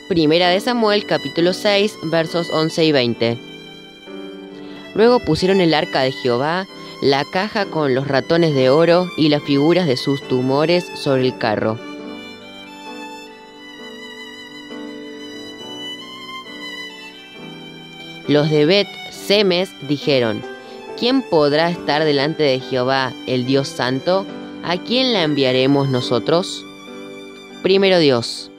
Primera de Samuel, capítulo 6, versos 11 y 20. Luego pusieron el arca de Jehová, la caja con los ratones de oro y las figuras de sus tumores sobre el carro. Los de Bet-Semes dijeron: ¿Quién podrá estar delante de Jehová, el Dios Santo? ¿A quién la enviaremos nosotros? Primero Dios.